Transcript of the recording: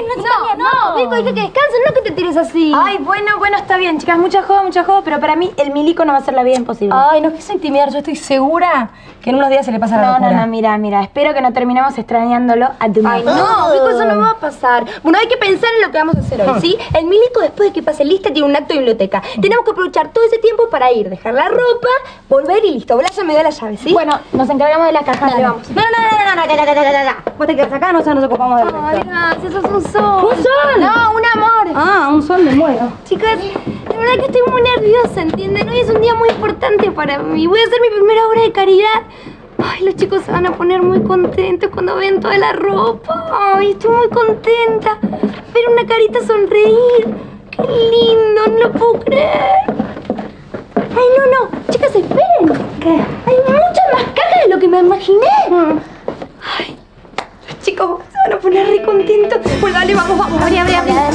no, Nico, dije que descansen, no que te tires así. Ay, bueno, está bien, chicas, mucha joda, pero para mí el milico no va a ser la vida imposible. Ay, no quise intimidar, yo estoy segura que en unos días se le pasa la locura. No, mira, espero que no terminemos extrañándolo a tu Ay, no, Nico, eso no va a pasar. Bueno, hay que pensar en lo que vamos a hacer hoy, ¿sí? El milico, después de que pase lista, tiene un acto de biblioteca. Tenemos que aprovechar todo ese tiempo para ir, dejar la ropa, volver y listo. Blaya me dio la llave, ¿sí? Bueno, nos encargamos de la caja, dale, vamos. No. Vos te quedas acá, nosotros nos ocupamos del resto. Ay, gracias, sos un sol. ¿Un sol? No, un amor. Ah, un sol, me muero. Chicas, la verdad que estoy muy nerviosa, ¿entienden? Hoy es un día muy importante para mí. Voy a hacer mi primera obra de caridad. Ay, los chicos se van a poner muy contentos cuando vean toda la ropa. Ay, estoy muy contenta. Ver una carita sonreír. Qué lindo, no lo puedo creer. Ay, no. Chicas, esperen. ¿Qué? Hay muchas más cajas de lo que me imaginé. Ay, los chicos se van a poner re contentos. Pues dale, vamos. Abrí.